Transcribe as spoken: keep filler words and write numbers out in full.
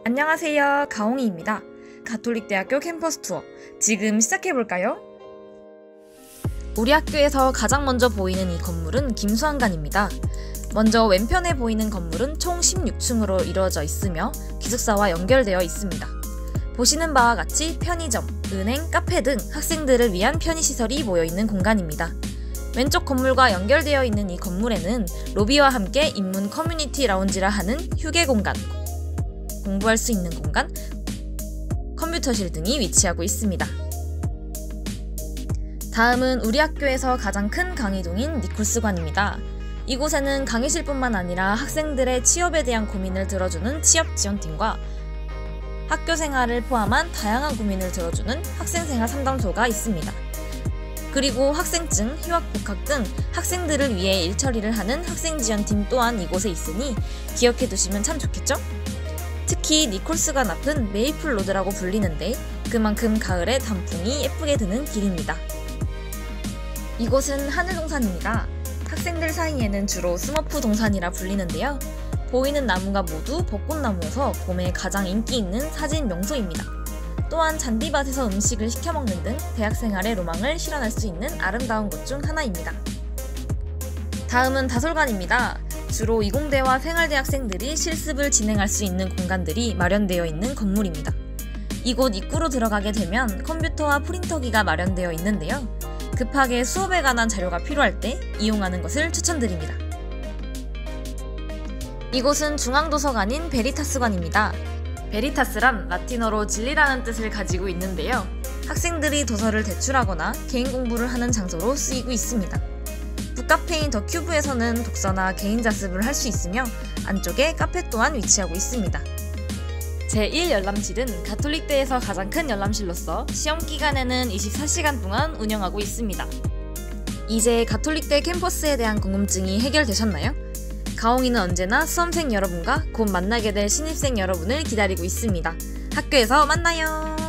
안녕하세요, 가홍이입니다. 가톨릭대학교 캠퍼스 투어 지금 시작해볼까요? 우리 학교에서 가장 먼저 보이는 이 건물은 김수한관입니다. 먼저 왼편에 보이는 건물은 총 십육 층으로 이루어져 있으며 기숙사와 연결되어 있습니다. 보시는 바와 같이 편의점, 은행, 카페 등 학생들을 위한 편의시설이 모여있는 공간입니다. 왼쪽 건물과 연결되어 있는 이 건물에는 로비와 함께 인문 커뮤니티 라운지라 하는 휴게 공간, 공부할 수 있는 공간, 컴퓨터실 등이 위치하고 있습니다. 다음은 우리 학교에서 가장 큰 강의동인 니콜스관입니다. 이곳에는 강의실뿐만 아니라 학생들의 취업에 대한 고민을 들어주는 취업지원팀과 학교 생활을 포함한 다양한 고민을 들어주는 학생생활 상담소가 있습니다. 그리고 학생증, 휴학 복학 등 학생들을 위해 일처리를 하는 학생지원팀 또한 이곳에 있으니 기억해두시면 참 좋겠죠? 특히 니콜스관 앞은 메이플 로드라고 불리는데 그만큼 가을에 단풍이 예쁘게 드는 길입니다. 이곳은 하늘동산입니다. 학생들 사이에는 주로 스머프 동산이라 불리는데요. 보이는 나무가 모두 벚꽃나무여서 봄에 가장 인기 있는 사진 명소입니다. 또한 잔디밭에서 음식을 시켜먹는 등 대학생활의 로망을 실현할 수 있는 아름다운 곳 중 하나입니다. 다음은 다솔관입니다. 주로 이공대와 생활대 학생들이 실습을 진행할 수 있는 공간들이 마련되어 있는 건물입니다. 이곳 입구로 들어가게 되면 컴퓨터와 프린터기가 마련되어 있는데요. 급하게 수업에 관한 자료가 필요할 때 이용하는 것을 추천드립니다. 이곳은 중앙도서관인 베리타스관입니다. 베리타스란 라틴어로 진리라는 뜻을 가지고 있는데요. 학생들이 도서를 대출하거나 개인 공부를 하는 장소로 쓰이고 있습니다. 북카페인 더 큐브에서는 독서나 개인 자습을 할 수 있으며 안쪽에 카페 또한 위치하고 있습니다. 제일 열람실은 가톨릭대에서 가장 큰 열람실로서 시험 기간에는 이십사 시간 동안 운영하고 있습니다. 이제 가톨릭대 캠퍼스에 대한 궁금증이 해결되셨나요? 가홍이는 언제나 수험생 여러분과 곧 만나게 될 신입생 여러분을 기다리고 있습니다. 학교에서 만나요!